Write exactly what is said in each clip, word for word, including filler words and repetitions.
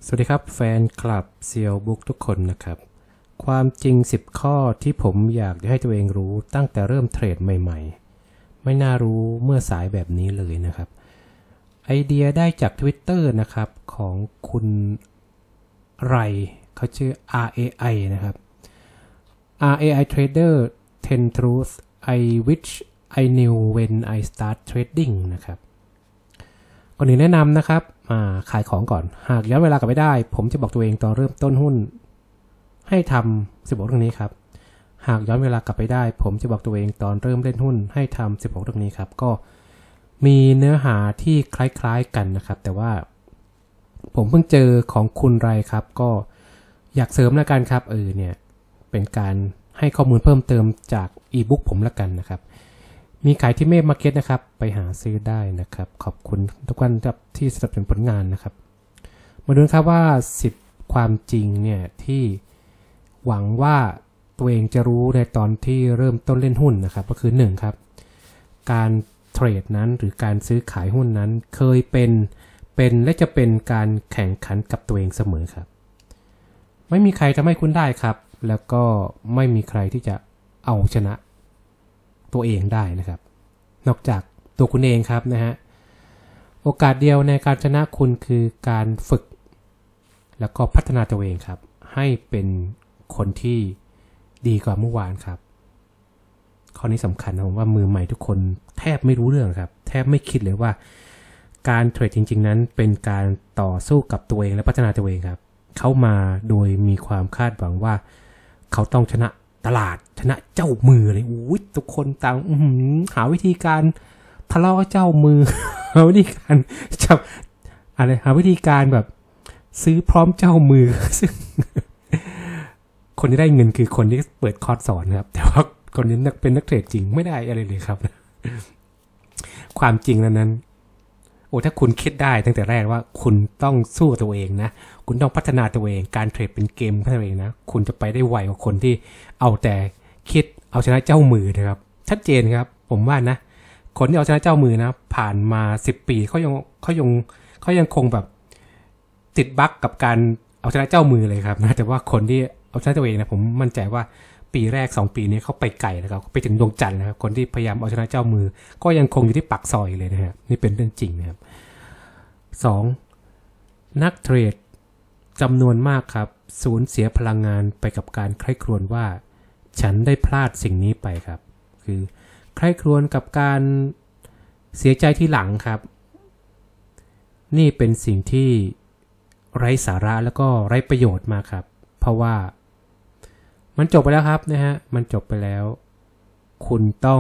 สวัสดีครับแฟนคลับเซียวบุ๊กทุกคนนะครับความจริงสิบข้อที่ผมอยากให้ตัวเองรู้ตั้งแต่เริ่มเทรดใหม่ๆไม่น่ารู้เมื่อสายแบบนี้เลยนะครับไอเดียได้จาก Twitter นะครับของคุณไรเขาชื่อ อาร์ เอ ไอ นะครับ อาร์ เอ ไอ Trader สิบ Truths I wish I knew when I start trading นะครับก่อนอื่นแนะนำนะครับขายของก่อนหากย้อนเวลากลับไปได้ผมจะบอกตัวเองตอนเริ่มต้นหุ้นให้ทำสิบหกเรื่องนี้ครับหากย้อนเวลากลับไปได้ผมจะบอกตัวเองตอนเริ่มเล่นหุ้นให้ทำสิบหกเรื่องนี้ครับก็มีเนื้อหาที่คล้ายๆกันนะครับแต่ว่าผมเพิ่งเจอของคุณไรครับก็อยากเสริมแล้วกันครับเออเนี่ยเป็นการให้ข้อมูลเพิ่มเติมจากอีบุ๊กผมแล้วกันนะครับมีขายที่เมฆมาร์เก็ตนะครับไปหาซื้อได้นะครับขอบคุณทุกท่านที่สนับสนุนผลงานนะครับมาดูครับว่าสิบความจริงเนี่ยที่หวังว่าตัวเองจะรู้ในตอนที่เริ่มต้นเล่นหุ้นนะครับก็คือหนึ่งครับการเทรดนั้นหรือการซื้อขายหุ้นนั้นเคยเป็นเป็นและจะเป็นการแข่งขันกับตัวเองเสมอครับไม่มีใครทำให้คุณได้ครับแล้วก็ไม่มีใครที่จะเอาชนะตัวเองได้นะครับนอกจากตัวคุณเองครับนะฮะโอกาสเดียวในการชนะคุณคือการฝึกแล้วก็พัฒนาตัวเองครับให้เป็นคนที่ดีกว่าเมื่อวานครับข้อนี้สำคัญนะผมว่ามือใหม่ทุกคนแทบไม่รู้เรื่องครับแทบไม่คิดเลยว่าการเทรดจริงๆนั้นเป็นการต่อสู้กับตัวเองและพัฒนาตัวเองครับเข้ามาโดยมีความคาดหวังว่าเขาต้องชนะตลาดชนะเจ้ามือเลยอุ้ยทุกคนต่างหาวิธีการทะเลาะเจ้ามือ หาวิธีการจับอะไรหาวิธีการแบบซื้อพร้อมเจ้ามือซึ่ง คนที่ได้เงินคือคนที่เปิดคอร์สสอนครับแต่ว่าคนนี้นักเป็นนักเทรดจริงไม่ได้อะไรเลยครับ ความจริงนั้นนั้นโอ้ถ้าคุณคิดได้ตั้งแต่แรกว่าคุณต้องสู้ตัวเองนะคุณต้องพัฒนาตัวเองการเทรดเป็นเกมพัฒนาตัวเองนะคุณจะไปได้ไวกว่าคนที่เอาแต่คิดเอาชนะเจ้ามือนะครับชัดเจนครับผมว่านะคนที่เอาชนะเจ้ามือนะผ่านมาสิบปีเขายังเขายังเขายังคงแบบติดบั๊กกับการเอาชนะเจ้ามือเลยครับนะแต่ว่าคนที่เอาชนะตัวเองนะผมมั่นใจว่าปีแรกสองปีนี้เขาไปไกลแล้วครับไปถึงดวงจันทร์นะครับคนที่พยายามเอาชนะเจ้ามือก็ยังคงอยู่ที่ปากซอยเลยนะครับนี่เป็นเรื่องจริงนะครับสองนักเทรดจำนวนมากครับสูญเสียพลังงานไปกับการใคร่ครวญว่าฉันได้พลาดสิ่งนี้ไปครับคือใคร่ครวญกับการเสียใจที่หลังครับนี่เป็นสิ่งที่ไร้สาระแล้วก็ไร้ประโยชน์มากครับเพราะว่ามันจบไปแล้วครับนะฮะมันจบไปแล้วคุณต้อง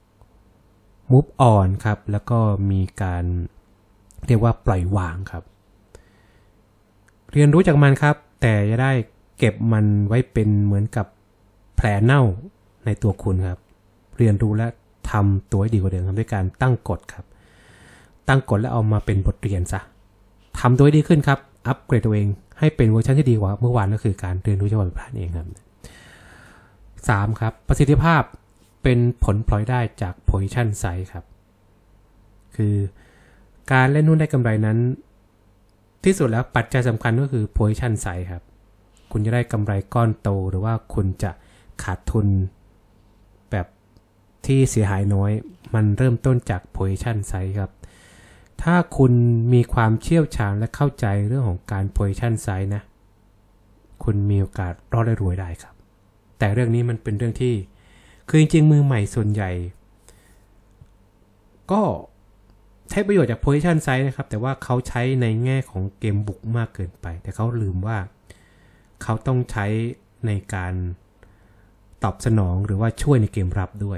move on ครับแล้วก็มีการเรียกว่าปล่อยวางครับเรียนรู้จากมันครับแต่จะได้เก็บมันไว้เป็นเหมือนกับแผลเน่าในตัวคุณครับเรียนรู้และทำตัวให้ดีกว่าเดิมครับด้วยการตั้งกฎครับตั้งกฎแล้วเอามาเป็นบทเรียนซะทำตัวให้ดีขึ้นครับอัปเกรดตัวเองให้เป็นเวอร์ชันที่ดีกว่าเมื่อวานก็คือการเรียนรู้จากความผิดพลาดเองครับสามครับประสิทธิภาพเป็นผลพลอยได้จาก position size ครับคือการเล่นหุ้นได้กำไรนั้นที่สุดแล้วปัจจัยสำคัญก็คือ position size ครับคุณจะได้กำไรก้อนโตหรือว่าคุณจะขาดทุนแบบที่เสียหายน้อยมันเริ่มต้นจาก position size ครับถ้าคุณมีความเชี่ยวชาญและเข้าใจเรื่องของการ position size นะคุณมีโอกาสรอดและรวยได้ครับแต่เรื่องนี้มันเป็นเรื่องที่คือจริงๆมือใหม่ส่วนใหญ่ก็ใช้ประโยชน์จาก position size นะครับแต่ว่าเขาใช้ในแง่ของเกมบุกมากเกินไปแต่เขาลืมว่าเขาต้องใช้ในการตอบสนองหรือว่าช่วยในเกมรับด้วย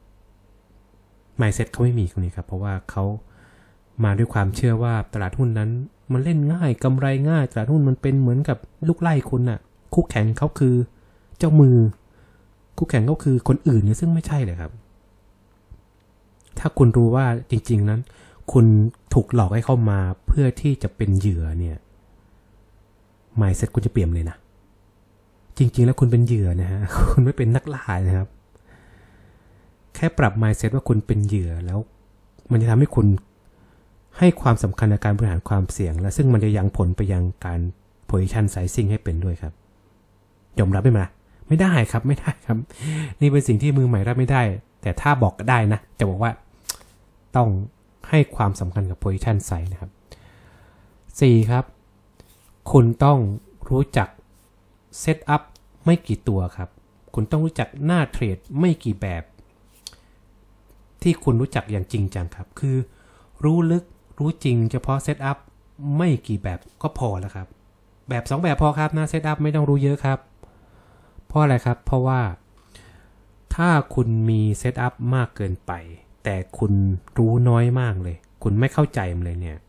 mindset เขาไม่มีตรงนี้ครับเพราะว่าเขามาด้วยความเชื่อว่าตลาดหุ้นนั้นมันเล่นง่ายกำไรง่ายตลาดหุ้นมันเป็นเหมือนกับลูกไล่คุณน่ะคู่แข่งเขาคือเจ้ามือคู่แข่งก็คือคนอื่นเนี่ยซึ่งไม่ใช่เลยครับถ้าคุณรู้ว่าจริงๆนั้นคุณถูกหลอกให้เข้ามาเพื่อที่จะเป็นเหยื่อเนี่ย mindset คุณจะเปลี่ยนเลยนะจริงๆแล้วคุณเป็นเหยื่อนะฮะคุณไม่เป็นนักล่านะครับแค่ปรับ mindset ว่าคุณเป็นเหยื่อแล้วมันจะทำให้คุณให้ความสำคัญในการบริหารความเสี่ยงและซึ่งมันจะยังผลไปยังการ position sizing ให้เป็นด้วยครับยอมรับได้ไหมล่ะไม่ได้ครับไม่ได้ครับนี่เป็นสิ่งที่มือใหม่รับไม่ได้แต่ถ้าบอกได้นะจะบอกว่าต้องให้ความสำคัญกับ position size นะครับสี่ครับคุณต้องรู้จัก set up ไม่กี่ตัวครับคุณต้องรู้จักหน้าเทรดไม่กี่แบบที่คุณรู้จักอย่างจริงจังครับคือรู้ลึกรู้จริงเฉพาะ set up ไม่กี่แบบก็พอแล้วครับแบบสองแบบพอครับนะ set up ไม่ต้องรู้เยอะครับเพราะอะไรครับเพราะว่าถ้าคุณมี set up มากเกินไปแต่คุณรู้น้อยมากเลยคุณไม่เข้าใจมันเลยเนี่ย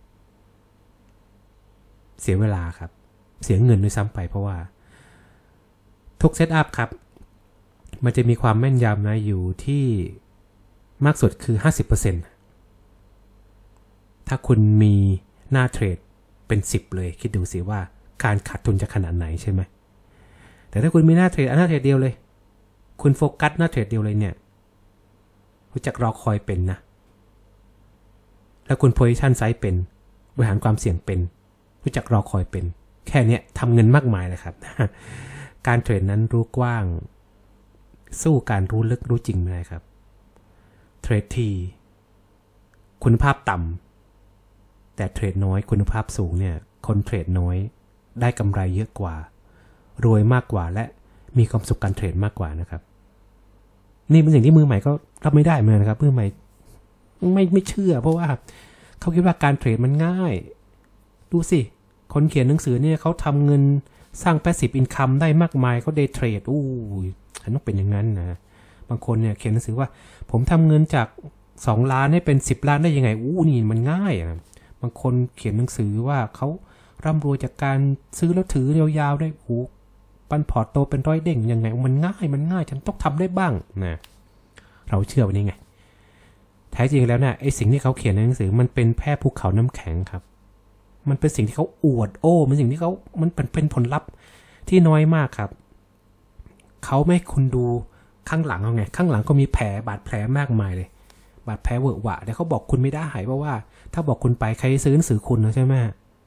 เสียเวลาครับเสียเงินด้วยซ้ำไปเพราะว่าทุก set up ครับมันจะมีความแม่นยำนะอยู่ที่มากสุดคือ ห้าสิบเปอร์เซ็นต์ ถ้าคุณมีหน้าเทรดเป็นสิบเลยคิดดูสิว่าการขาดทุนจะขนาดไหนใช่ไหมแต่ถ้าคุณมีหน้าเทรดหน้าเทรดเดียวเลยคุณโฟกัสหน้าเทรดเดียวเลยเนี่ยรู้จักรอคอยเป็นนะแล้วคุณ position size เป็นบริหารความเสี่ยงเป็นรู้จักรอคอยเป็นแค่นี้ทำเงินมากมายเลยครับการเทรดนั้นรู้กว้างสู้การรู้ลึกรู้จริงไม่ได้ครับเทรดทีคุณภาพต่ำแต่เทรดน้อยคุณภาพสูงเนี่ยคนเทรดน้อยได้กำไรเยอะกว่ารวยมากกว่าและมีความสุขการเทรดมากกว่านะครับนี่เป็นสิ่งที่มือใหม่ก็รับไม่ได้เหมือนกันนะครับมือใหม่ไม่ไม่เชื่อเพราะว่าเขาคิดว่าการเทรดมันง่ายดูสิคนเขียนหนังสือเนี่ยเขาทำเงินสร้าง passive income ได้มากมายเขาเดย์เทรดอู้ฉันต้องเป็นอย่างนั้นนะบางคนเนี่ยเขียนหนังสือว่าผมทำเงินจากสองล้านให้เป็นสิบล้านได้ยังไงอู้นี่มันง่ายนะบางคนเขียนหนังสือว่าเขาร่ำรวยจากการซื้อแล้วถือยาวๆได้โอ้ปันพอร์ตโตเป็นร้อยเด้งยังไงมันง่ายมันง่ายฉันต้องทำได้บ้างนะเราเชื่อวันนี้ไงแท้จริงแล้วเนี่ยไอ้สิ่งที่เขาเขียนในหนังสือมันเป็นแค่ภูเขาน้ำแข็งครับมันเป็นสิ่งที่เขาอวดโอ้มันสิ่งที่เขามันเป็นเป็นผลลัพธ์ที่น้อยมากครับเขาไม่คุณดูข้างหลังเขาไงข้างหลังก็มีแผลบาดแผลมากมายเลยบาดแผลเวอะหวะแต่เขาบอกคุณไม่ได้เพราะว่าถ้าบอกคุณไปใครซื้อหนังสือคุณนะใช่ไหม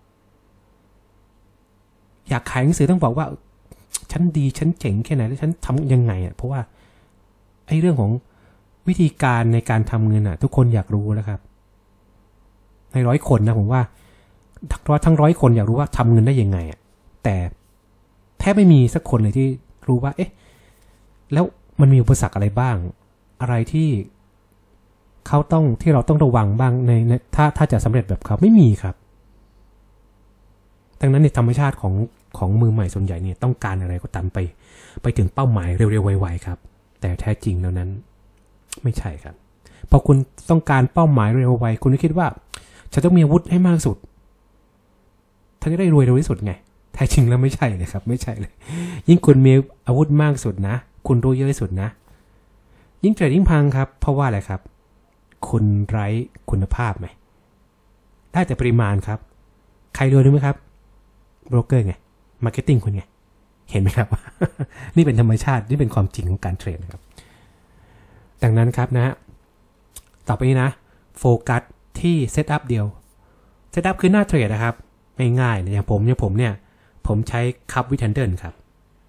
อยากขายหนังสือต้องบอกว่าฉันดีฉันเจ๋งแค่ไหนแล้วฉันทำยังไงอ่ะเพราะว่าไอ้เรื่องของวิธีการในการทำเงินอ่ะทุกคนอยากรู้แล้วครับในร้อยคนนะผมว่าทั้งร้อยทั้งร้อยคนอยากรู้ว่าทำเงินได้ยังไงอ่ะแต่แทบไม่มีสักคนเลยที่รู้ว่าเอ๊ะแล้วมันมีอุปสรรคอะไรบ้างอะไรที่เขาต้องที่เราต้องระวังบ้างในถ้าถ้าจะสำเร็จแบบเขาไม่มีครับดังนั้นในธรรมชาติของของมือใหม่ส่วนใหญ่เนี่ยต้องการอะไรก็ตามไปไปถึงเป้าหมายเร็วๆไวๆครับแต่แท้จริงแล้วนั้นไม่ใช่ครับพอคุณต้องการเป้าหมายเร็วไวคุณก็คิดว่าฉันต้องมีอาวุธให้มากสุดถ้าจะได้รวยเร็วที่สุดไงแท้จริงแล้วไม่ใช่เลยครับไม่ใช่เลยยิ่งคุณมีอาวุธมากสุดนะคุณรู้เยอะที่สุดนะยิ่งเทรดยิ่งพังครับเพราะว่าอะไรครับคุณไร้คุณภาพไหมได้แต่ปริมาณครับใครรวยรู้ไหมครับโบรกเกอร์ไงมาร์เก็ตติ้งคุณไงเห็นไหมครับ นี่เป็นธรรมชาตินี่เป็นความจริงของการเทรดนะครับดังนั้นครับนะต่อไปนี้นะโฟกัสที่เซตอัพเดียวเซตอัพคือหน้าเทรดนะครับง่ายๆอย่างผมเนี่ยผมเนี่ยผมใช้คัพวิทันเดิลครับ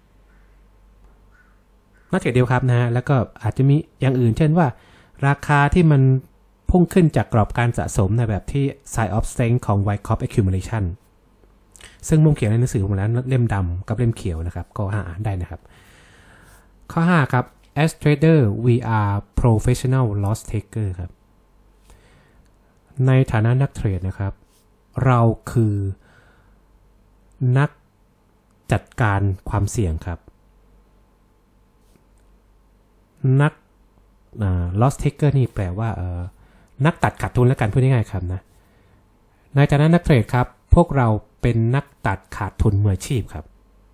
หน้าเทรดเดียวครับนะแล้วก็อาจจะมีอย่างอื่นเช่นว่าราคาที่มันพุ่งขึ้นจากกรอบการสะสมในแบบที่ Side of Strength ของ Wyckoff Accumulation ซึ่งมุมเขียนในหนังสือผมแล้วเล่มดำกับเล่มเขียวนะครับก็หาอ่านได้นะครับข้อห้าครับ As trader we are professional loss taker ครับในฐานะนักเทรดนะครับเราคือนักจัดการความเสี่ยงครับนักloss taker นี่แปลว่านักตัดขาดทุนและกันพูดง่ายๆครับนะในฐานะนักเทรดครับพวกเราเป็นนักตัดขาดทุนมืออาชีพครับ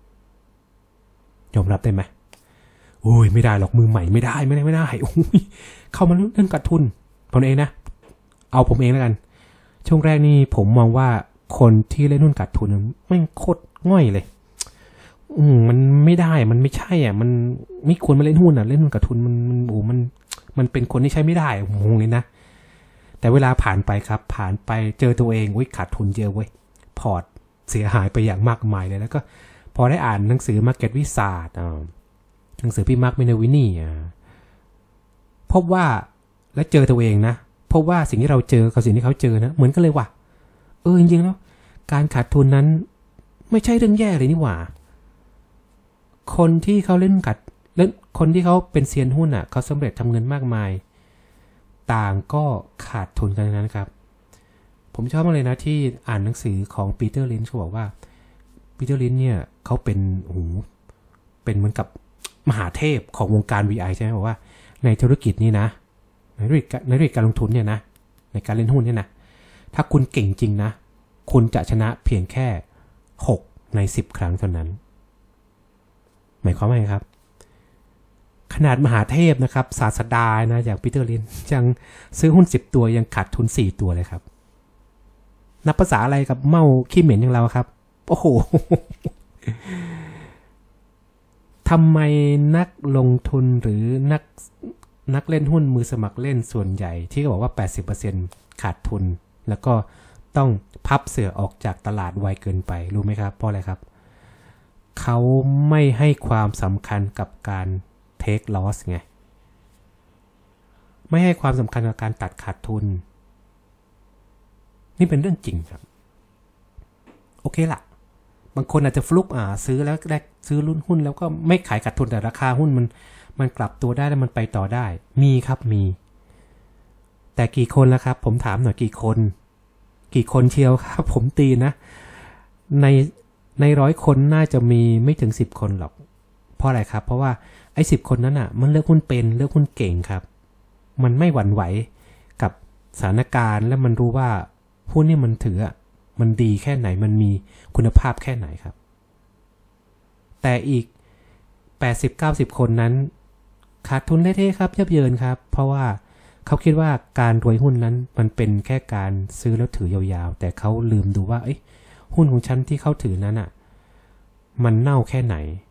ยอมรับได้ไหมโอ้ยไม่ได้หรอกมือใหม่ไม่ได้ไม่ได้ไม่ได้โอ้ยเข้ามาเรื่องขาดทุนผมเองนะเอาผมเองแล้วกันช่วงแรกนี่ผมมองว่าคนที่เล่นหุ้นขาดทุนไม่โคตรง่อยเลยอืมมันไม่ได้มันไม่ใช่อ่ะมันไม่ควรมาเล่นหุ้นอ่ะเล่นหุ้นขาดทุนมันมันโอ้มันมันเป็นคนที่ใช้ไม่ได้งงเลยนะแต่เวลาผ่านไปครับผ่านไปเจอตัวเองอุ้ยขาดทุนเยอะเว้ยพอร์ตเสียหายไปอย่างมากมายเลยแล้วก็พอได้อ่านหนังสือ Market Wizard หนังสือพี่มาร์ค มินเนวินี่พบว่าและเจอตัวเองนะพบว่าสิ่งที่เราเจอกับสิ่งที่เขาเจอนะเหมือนกันเลยว่ะเออจริงๆแล้วการขาดทุนนั้นไม่ใช่เรื่องแย่เลยนี่หว่าคนที่เขาเล่นกัดเล่นคนที่เขาเป็นเซียนหุ้นอ่ะเขาสำเร็จทำเงินมากมายต่างก็ขาดทุนกันนั้นครับผมชอบมากเลยนะที่อ่านหนังสือของปีเตอร์ลินช์เขาบอกว่าปีเตอร์ลินช์เนี่ยเขาเป็นโอ้โหเป็นเหมือนกับมหาเทพของวงการ วี ไอ ใช่ไหมบอกว่าในธุรกิจนี้นะในธุรกิจในธุรกิจการลงทุนเนี่ยนะในการเล่นหุ้นเนี่ยนะถ้าคุณเก่งจริงนะคุณจะชนะเพียงแค่หกในสิบครั้งเท่านั้นหมายความว่าไงครับขนาดมหาเทพนะครับศาสดานะอย่างปีเตอร์ลินช์ยังซื้อหุ้นสิบตัวยังขาดทุนสี่ตัวเลยครับนับภาษาอะไรกับเมาขี้เหม็นอย่างเราครับโอ้โหทำไมนักลงทุนหรือนักนักเล่นหุ้นมือสมัครเล่นส่วนใหญ่ที่เขาบอกว่า แปดสิบเปอร์เซ็นต์ ขาดทุนแล้วก็ต้องพับเสือออกจากตลาดไวเกินไปรู้ไหมครับเพราะอะไรครับเขาไม่ให้ความสำคัญกับการ take loss ไงไม่ให้ความสำคัญกับการตัดขาดทุนนี่เป็นเรื่องจริงครับโอเคละบางคนอาจจะฟลุกอ่าซื้อแล้วได้ซื้อรุ่นหุ้นแล้วก็ไม่ขายขาดทุนแต่ราคาหุ้นมันมันกลับตัวได้แล้วมันไปต่อได้มีครับมีแต่กี่คนแล้วครับผมถามหน่อยกี่คนกี่คนเชียวครับผมตีนะในในร้อยคนน่าจะมีไม่ถึงสิบคนหรอกเพราะอะไรครับเพราะว่าไอ้สิบคนนั้นอ่ะมันเลือกหุ้นเป็นเลือกหุ้นเก่งครับมันไม่หวั่นไหวกับสถานการณ์และมันรู้ว่าหุ้นนี่มันถือมันดีแค่ไหนมันมีคุณภาพแค่ไหนครับแต่อีก แปดสิบถึงเก้าสิบ คนนั้นขาดทุนเละๆครับยับเยินครับเพราะว่าเขาคิดว่าการรวยหุ้นนั้นมันเป็นแค่การซื้อแล้วถือยาวๆแต่เขาลืมดูว่าเอ้ยหุ้นของฉันที่เขาถือนั้นอ่ะมันเน่าแค่ไหน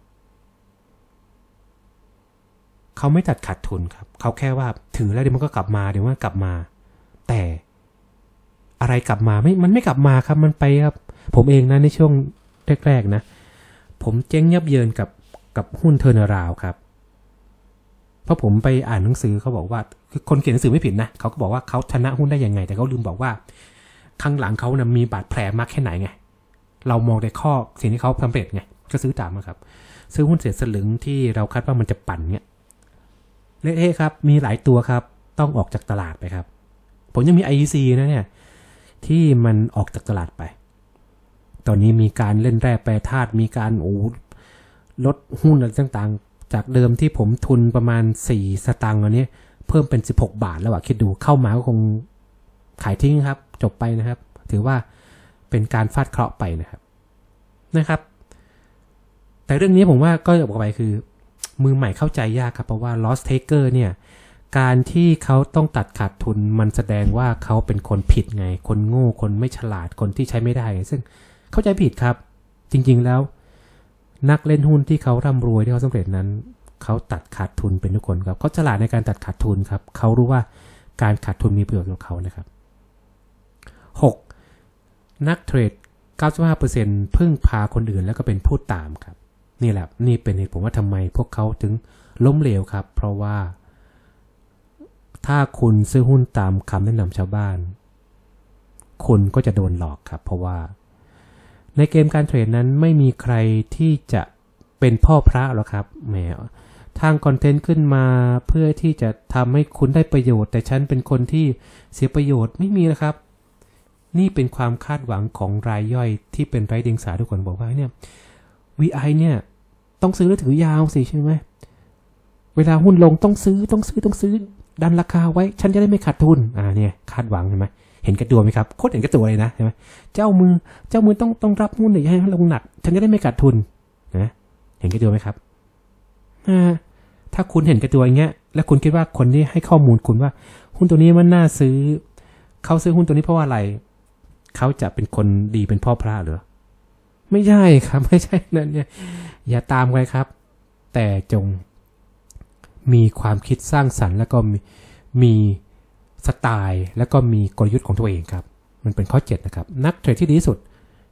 เขาไม่ตัดขาดทุนครับเขาแค่ว่าถือแล้วเดี๋ยวมันก็กลับมาเดี๋ยวมันกลับมาแต่อะไรกลับมาไม่มันไม่กลับมาครับมันไปครับผมเองนะในช่วงแรกๆนะผมเจ๊งยับเยินกับกับหุ้นเทอร์นาราวครับเพราะผมไปอ่านหนังสือเขาบอกว่าคือคนเขียนหนังสือไม่ผิดนะเขาก็บอกว่าเขาชนะหุ้นได้ยังไงแต่เขาลืมบอกว่าข้างหลังเขานะมีบาดแผลมากแค่ไหนไงเรามองในข้อสิ่งที่เขาสำเร็จไงก็ซื้อตามมาครับซื้อหุ้นเศษสลึงที่เราคาดว่ามันจะปั่นเนี่ยเละๆครับมีหลายตัวครับต้องออกจากตลาดไปครับผมยังมี ไอ อี ซี นะเนี่ยที่มันออกจากตลาดไปตอนนี้มีการเล่นแร่แปรธาตุมีการโอ้ลดหุ้นอะไรต่างๆจากเดิมที่ผมทุนประมาณสี่สตางค์อันนี้เพิ่มเป็นสิบหกบาทแล้วอะคิดดูเข้ามาก็คงขายทิ้งครับจบไปนะครับถือว่าเป็นการฟาดเคราะห์ไปนะครับนะครับแต่เรื่องนี้ผมว่าก็จะบอกไปคือมือใหม่เข้าใจยากครับเพราะว่า loss taker เนี่ยการที่เขาต้องตัดขาดทุนมันแสดงว่าเขาเป็นคนผิดไงคนโง่คนไม่ฉลาดคนที่ใช้ไม่ได้ซึ่งเข้าใจผิดครับจริงๆแล้วนักเล่นหุ้นที่เขาร่ำรวยที่เขาสำเร็จนั้นเขาตัดขาดทุนเป็นทุกคนครับเขาฉลาดในการตัดขาดทุนครับเขารู้ว่าการขาดทุนมีประโยชน์กับเขานะครับหกนักเทรด เก้าสิบห้าเปอร์เซ็นต์ พึ่งพาคนอื่นแล้วก็เป็นผู้ตามครับนี่แหละนี่เป็นเหตุผลว่าทำไมพวกเขาถึงล้มเหลวครับเพราะว่าถ้าคุณซื้อหุ้นตามคำแนะนำชาวบ้านคุณก็จะโดนหลอกครับเพราะว่าในเกมการเทรดนั้นไม่มีใครที่จะเป็นพ่อพระหรอกครับแหมทางคอนเทนต์ขึ้นมาเพื่อที่จะทำให้คุณได้ประโยชน์แต่ฉันเป็นคนที่เสียประโยชน์ไม่มีนะครับนี่เป็นความคาดหวังของรายย่อยที่เป็นไร้เดียงสาทุกคนบอกว่าเนี่ย วี ไอ เนี่ยต้องซื้อแล้วถือยาวสิใช่ไหมเวลาหุ้นลงต้องซื้อต้องซื้อต้องซื้อดันราคาไว้ฉันจะได้ไม่ขาดทุนอ่าเนี่ยคาดหวังใช่ไหมเห็นกระตัวไหมครับโคตรเห็นกระตัวเลยนะใช่ไหมเจ้ามือเจ้ามือต้องต้องรับหุ้นหน่อยให้ลงหนักฉันจะได้ไม่ขาดทุนนะเห็นกระตัวไหมครับอ่าถ้าคุณเห็นกระตัวอย่างเงี้ยแล้วคุณคิดว่าคนที่ให้ข้อมูลคุณว่าหุ้นตัวนี้มันน่าซื้อเขาซื้อหุ้นตัวนี้เพราะว่าอะไรเขาจะเป็นคนดีเป็นพ่อพระหรือไม่ใช่ครับไม่ใช่นั่นเนี่ยอย่าตามไปครับแต่จงมีความคิดสร้างสรรค์แล้วก็มีมีสไตล์แล้วก็มีกลยุทธ์ของตัวเองครับมันเป็นข้อเจ็ดนะครับนักเทรดที่ดีที่สุด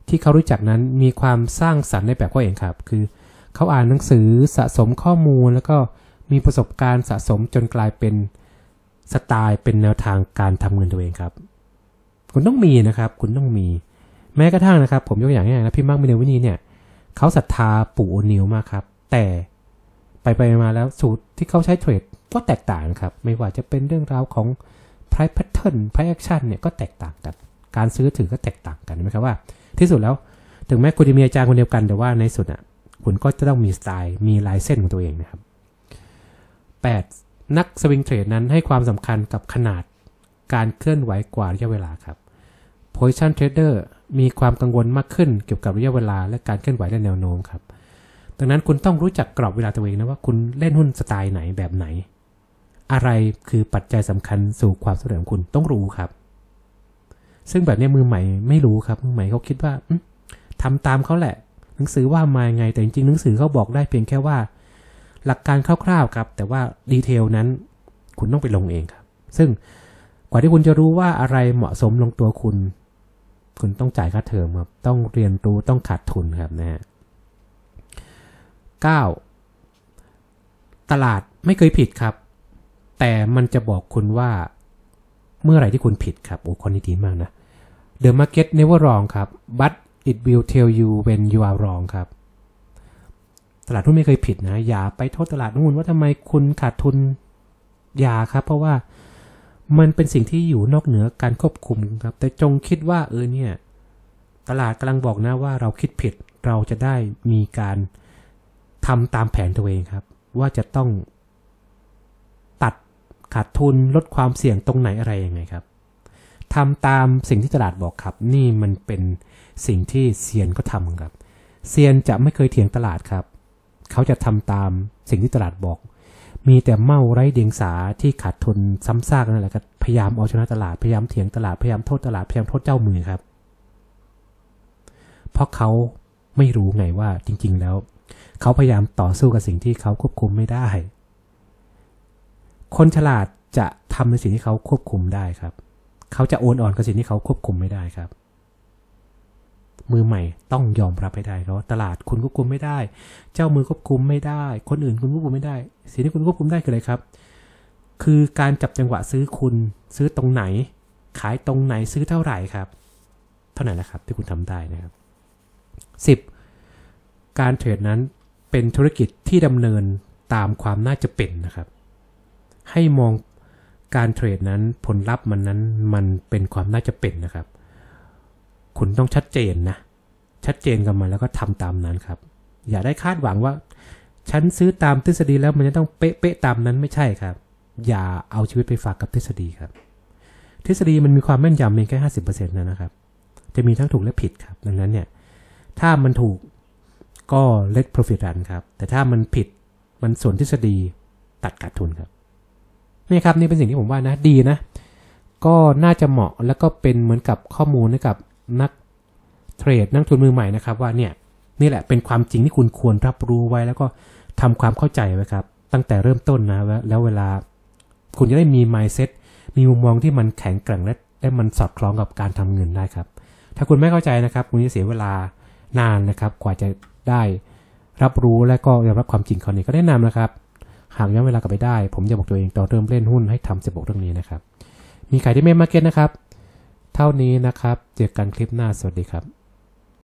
ที่เขารู้จักนั้นมีความสร้างสรรค์ในแบบเขาเองครับคือเขาอ่านหนังสือสะสมข้อมูลแล้วก็มีประสบการณ์สะสมจนกลายเป็นสไตล์เป็นแนวทางการทำเงินตัวเองครับคุณต้องมีนะครับคุณต้องมีแม้กระทั่งนะครับผมยกอย่างง่ายๆนะพี่มาร์คมิเนลวินีเนี่ยเขาศรัทธาปู่โอนิลมากครับแต่ไปไปมาแล้วสูตรที่เขาใช้เทรดก็แตกต่างครับไม่ว่าจะเป็นเรื่องราวของ price pattern price action เนี่ยก็แตกต่างกันการซื้อถือก็แตกต่างกันนะครับว่าที่สุดแล้วถึงแม้คุณจะมีอาจารย์คนเดียวกันแต่ว่าในสุดอ่ะคุณก็จะต้องมีสไตล์มีลายเส้นของตัวเองนะครับแปดนักสวิงเทรดนั้นให้ความสำคัญกับขนาดการเคลื่อนไหวกว่าระยะเวลาครับ position trader มีความกังวลมากขึ้นเกี่ยวกับระยะเวลาและการเคลื่อนไหวและแนวโน้มครับดังนั้นคุณต้องรู้จักกรอบเวลาตัวเองนะว่าคุณเล่นหุ้นสไตล์ไหนแบบไหนอะไรคือปัจจัยสำคัญสู่ความสำเร็จของคุณต้องรู้ครับซึ่งแบบนี้มือใหม่ไม่รู้ครับมือใหม่เขาคิดว่าทำตามเขาแหละหนังสือว่ามาไงแต่จริงๆหนังสือเขาบอกได้เพียงแค่ว่าหลักการคร่าวๆครับแต่ว่าดีเทลนั้นคุณต้องไปลงเองครับซึ่งกว่าที่คุณจะรู้ว่าอะไรเหมาะสมลงตัวคุณคุณต้องจ่ายค่าเทอมครับต้องเรียนรู้ต้องขาดทุนครับนะฮะเก้าตลาดไม่เคยผิดครับแต่มันจะบอกคุณว่าเมื่อไหร่ที่คุณผิดครับโอ้คนนี้ดีมากนะ The market never wrong ครับ but it will tell you when you are wrong ครับตลาดหุ้นไม่เคยผิดนะอย่าไปโทษตลาดหุ้นว่าทำไมคุณขาดทุนอย่าครับเพราะว่ามันเป็นสิ่งที่อยู่นอกเหนือการควบคุมครับแต่จงคิดว่าเออเนี่ยตลาดกำลังบอกนะว่าเราคิดผิดเราจะได้มีการทำตามแผนตัวเองครับว่าจะต้องตัดขาดทุนลดความเสี่ยงตรงไหนอะไรยังไงครับทำตามสิ่งที่ตลาดบอกครับนี่มันเป็นสิ่งที่เซียนก็ทำครับเซียนจะไม่เคยเถียงตลาดครับเขาจะทำตามสิ่งที่ตลาดบอกมีแต่เมาไร้เดียงสาที่ขาดทุนซ้ำซากนั่นแหละครับพยายามเอาชนะตลาดพยายามเถียงตลาดพยายามโทษตลาดพยายามโทษเจ้ามือครับเพราะเขาไม่รู้ไงว่าจริงๆแล้วเขาพยายามต่อสู้กับสิ่งที่เขาควบคุมไม่ได้คนฉลาดจะทำในสิ่งที่เขาควบคุมได้ครับเขาจะโอนอ่อนกับสิ่งที่เขาควบคุมไม่ได้ครับมือใหม่ต้องยอมรับให้ได้ครับว่าตลาดคุณควบคุมไม่ได้เจ้ามือควบคุมไม่ได้คนอื่นคุณควบคุมไม่ได้สิ่งที่คุณควบคุมได้คืออะไรครับคือการจับจังหวะซื้อคุณซื้อตรงไหนขายตรงไหนซื้อเท่าไหร่ครับเท่านั้นแหละครับที่คุณทำได้นะครับสิบการเทรดนั้นเป็นธุรกิจที่ดำเนินตามความน่าจะเป็นนะครับให้มองการเทรดนั้นผลลัพธ์มันนั้นมันเป็นความน่าจะเป็นนะครับคุณต้องชัดเจนนะชัดเจนกับมันแล้วก็ทำตามนั้นครับอย่าได้คาดหวังว่าฉันซื้อตามทฤษฎีแล้วมันจะต้องเป๊ะๆตามนั้นไม่ใช่ครับอย่าเอาชีวิตไปฝากกับทฤษฎีครับทฤษฎีมันมีความแม่นยำเพียงแค่ ห้าสิบเปอร์เซ็นต์ นะนะครับจะมีทั้งถูกและผิดครับดังนั้นเนี่ยถ้ามันถูกก็ let profit run ครับแต่ถ้ามันผิดมันส่วนทฤษฎีตัดขาดทุนครับนี่ครับนี่เป็นสิ่งที่ผมว่านะดีนะก็น่าจะเหมาะแล้วก็เป็นเหมือนกับข้อมูลให้กับนักเทรดนักทุนมือใหม่นะครับว่าเนี่ยนี่แหละเป็นความจริงที่คุณควรรับรู้ไว้แล้วก็ทำความเข้าใจไว้ครับตั้งแต่เริ่มต้นนะแล้วเวลาคุณจะได้มี mindset มีมุมมองที่มันแข็งแกร่งและได้มันสอดคล้องกับการทำเงินได้ครับถ้าคุณไม่เข้าใจนะครับคุณจะเสียเวลานานนะครับกว่าจะได้รับรู้และก็ยอมรับความจริงข้อนี้ก็แนะนำนะครับหากย้อนเวลากลับไปได้ผมจะบอกตัวเองตอนเริ่มเล่นหุ้นให้ทำสิบหกเรื่องนี้นะครับมีขายที่เมมมาร์เก็ตนะครับเท่านี้นะครับเจอกันคลิปหน้าสวัสดีครับ